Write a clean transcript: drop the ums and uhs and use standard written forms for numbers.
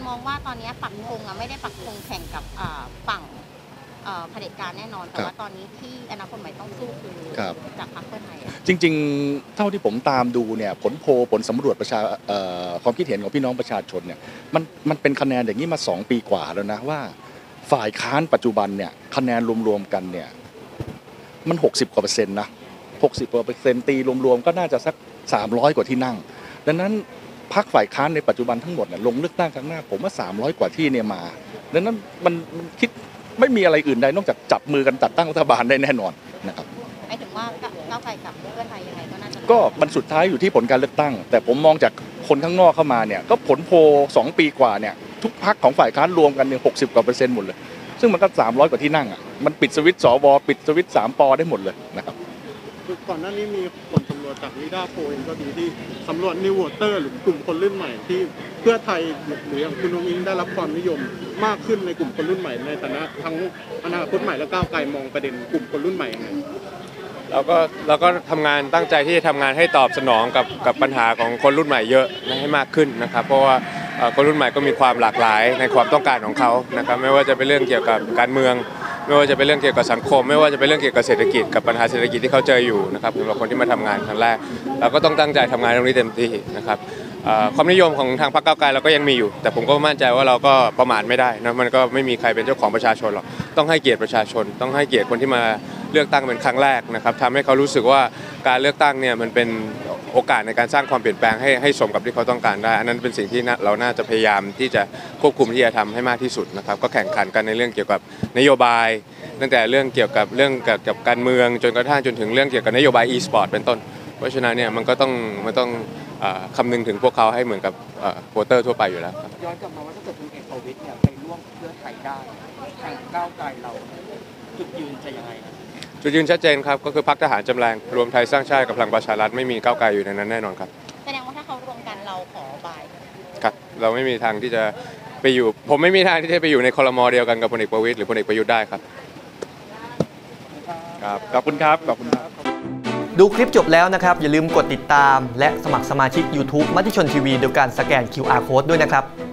มองว่าตอนนี้ปักธงไม่ได้ปักธงแข่งกับฝั่งเผด็จการแน่นอนแต่ว่าตอนนี้ที่อนาคตใหม่ต้องสู้คือจากพรรคเพื่อไทยจริงๆเท่าที่ผมตามดูเนี่ยผลโพลผลสำรวจความคิดเห็นของพี่น้องประชาชนเนี่ยมันเป็นคะแนนอย่างนี้มา2 ปีกว่าแล้วนะว่าฝ่ายค้านปัจจุบันเนี่ยคะแนนรวมๆกันเนี่ยมัน60 กว่าเปอร์เซ็นต์นะ60 กว่าเปอร์เซ็นต์ตีรวมๆก็น่าจะสัก300 กว่าที่นั่งดังนั้นพรรคฝ่ายค้านในปัจจุบันทั้งหมดเนี่ยลงเลือกตั้งครั้งหน้าผมว่า300 กว่าที่เนี่ยมาดังนั้นมันคิดไม่มีอะไรอื่นใดนอกจากจับมือกันจัดตั้งรัฐบาลได้แน่นอนนะครับหมายถึงว่าก้าวไกลกับเพื่อไทยยังไงก็น่าจะก็มันสุดท้ายอยู่ที่ผลการเลือกตั้งแต่ผมมองจากคนข้างนอกเข้ามาเนี่ยก็ผลโพล2 ปีกว่าเนี่ยทุกพรรคของฝ่ายค้านรวมกันเนี่ย60 กว่าเปอร์เซ็นต์หมดเลยซึ่งมันก็300 กว่าที่นั่งอ่ะมันปิดสวิตช์สวปิดสวิตช์3 ปได้หมดเลยนะครับก่อนหน้านี้มีผลสำรวจจากนิดาโพลเองก็ดีที่สำรวจนิวโวเตอร์หรือกลุ่มคนรุ่นใหม่ที่เพื่อไทยหรืออย่างคุณนุ้งอิงได้รับความนิยมมากขึ้นในกลุ่มคนรุ่นใหม่ในฐานะทั้งอนาคตใหม่และก้าวไกลมองประเด็นกลุ่มคนรุ่นใหม่ยังไงเราก็ทำงานตั้งใจที่จะทำงานให้ตอบสนองกับปัญหาของคนรุ่นใหม่เยอะให้มากขึ้นนะครับเพราะว่าคนรุ่นใหม่ก็มีความหลากหลายในความต้องการของเขานะครับไม่ว่าจะเป็นเรื่องเกี่ยวกับการเมืองไม่ว่าจะเป็นเรื่องเกี่ยวกับสังคมไม่ว่าจะเป็นเรื่องเกี่ยวกับเศรษฐกิจกับปัญหาเศรษฐกิจที่เขาเจออยู่นะครับสำหรับคนที่มาทำงานครั้งแรกเราก็ต้องตั้งใจทำงานตรงนี้เต็มที่นะครับความนิยมของทางพรรคก้าวไกลเราก็ยังมีอยู่แต่ผมก็มั่นใจว่าเราก็ประมาทไม่ได้นะมันก็ไม่มีใครเป็นเจ้าของประชาชนหรอกต้องให้เกียรติประชาชนต้องให้เกียรติคนที่มาเลือกตั้งเป็นครั้งแรกนะครับทำให้เขารู้สึกว่าการเลือกตั้งเนี่ยมันเป็นโอกาสในการสร้างความเปลี่ยนแปลงให้สมกับที่เขาต้องการได้อันนั้นเป็นสิ่งที่เราน่าจะพยายามที่จะควบคุมที่จะทำให้มากที่สุดนะครับก็แข่งขันกันในเรื่องเกี่ยวกับนโยบายตั้งแต่เรื่องเกี่ยวกับการเมืองจนกระทั่งจนถึงเรื่องเกี่ยวกับนโยบาย e-sport เป็นต้นเพราะฉะนั้นเนี่ยมันต้องคำนึงถึงพวกเขาให้เหมือนกับโวเตอร์ทั่วไปอยู่แล้วย้อนกลับมาว่าถ้าเกิดคุณเอกประวิตรเนี่ยไปร่วมเพื่อไทยได้ทางก้าวไกลเราจุดยืนจะยังไงจุดยืนชัดเจนครับก็คือพรรคทหารจำแรงรวมไทยสร้างชาติกับพลังประชารัฐไม่มีก้าวไกลอยู่ในนั้นแน่นอนครับแสดงว่าถ้าเขารวมกันเราขอบายครับเราไม่มีทางที่จะไปอยู่ผมไม่มีทางที่จะไปอยู่ในครม.เดียวกันกับพลเอกประวิตรหรือพลเอกประยุทธ์ได้ครับครับขอบคุณครับขอบคุณครับดูคลิปจบแล้วนะครับอย่าลืมกดติดตามและสมัครสมาชิก YouTube มติชนทีวีโดยการสแกน QR Code ด้วยนะครับ